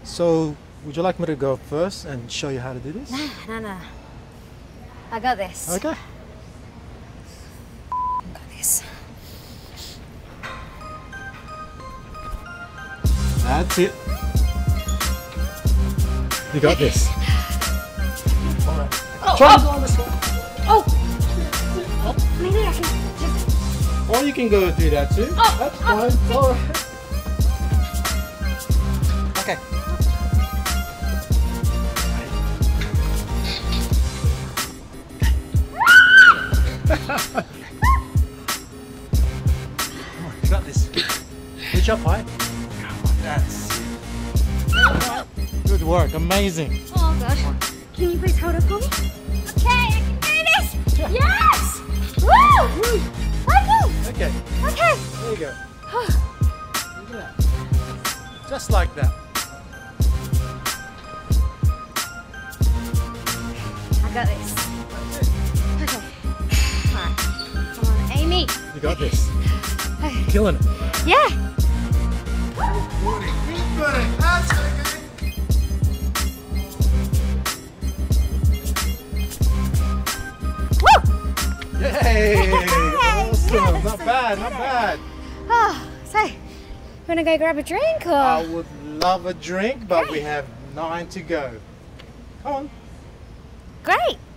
So, would you like me to go first and show you how to do this? No. I got this. Okay. I got this. That's it. You got this. Alright. Try to go on this one. Maybe I can just... Or you can go do that too. That's fine. Alright. Okay. Come on, you got this. Reach up high. Come on, that's it. Good work, amazing. Oh gosh. Can you please hold it for me? Okay, I can do this! Yes! Woo! Okay. Okay. There you go. Look at that. Just like that. I got this. Okay. Alright. Come on, Amy. You got this. Okay. Killing it. Yeah. Keep going. That's okay. Woo! Yay! Awesome. Yes. Not bad, not bad. Oh, so, wanna go grab a drink or? I would love a drink, but we have 9 to go. Come on. Great.